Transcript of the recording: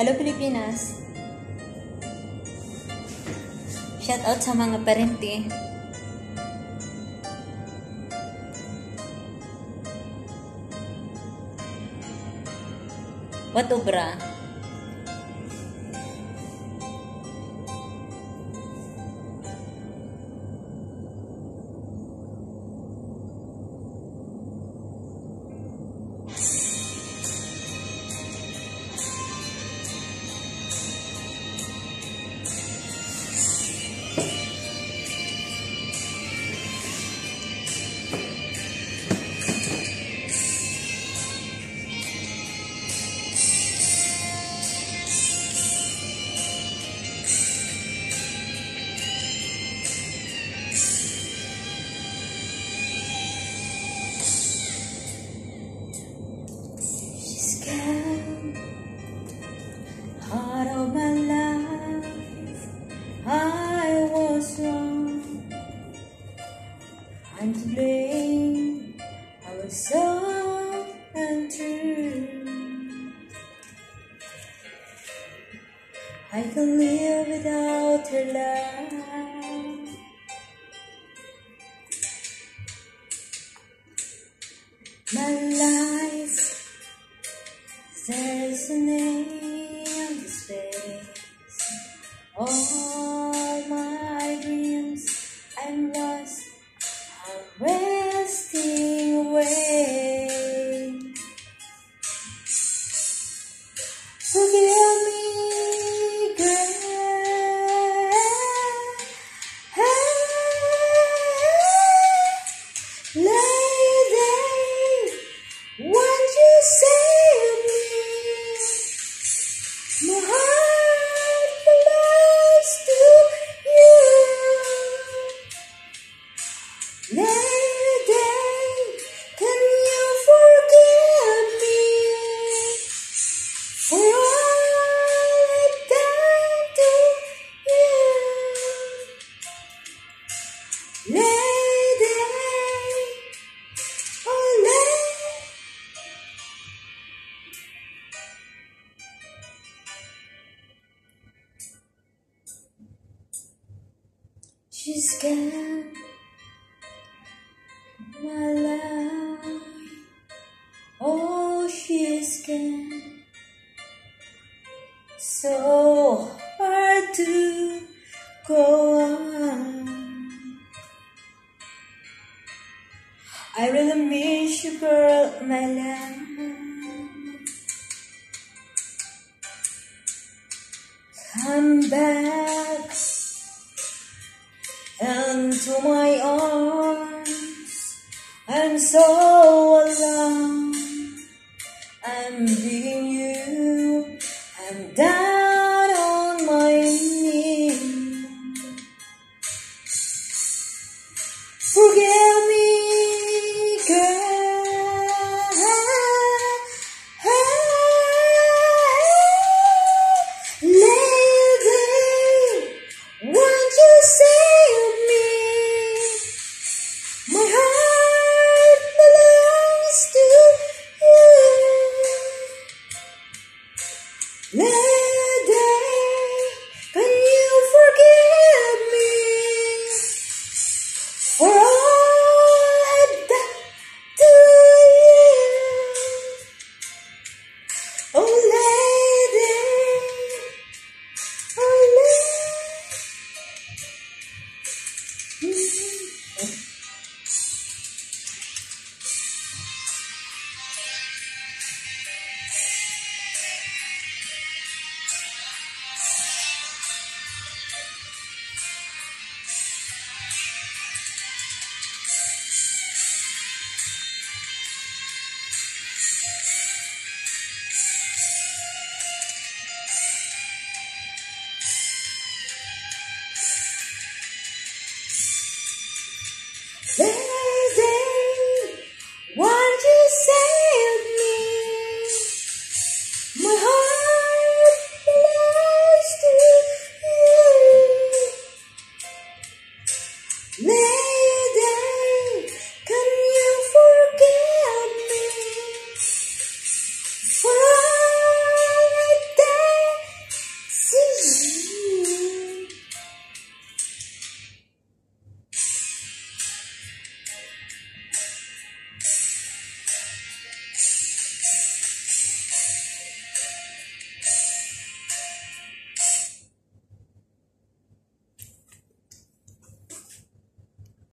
Hello Pilipinas! Shout out sa mga parente. What obra? Heart of my life, I was wrong. I'm to blame, I was so untrue. I can live without her love. My life, there's a name to space. All my dreams, I'm lost, I'm wasting away. Forgive me, girl. Lady, what you say? My heart belongs to you. Lady, can you forgive me for all I've done to you? Lady, oh lady. She's gone, my life. Oh, she's gone. So hard to go on. I really miss you, girl, my life. Come back into my arms. I'm so alone. I'm being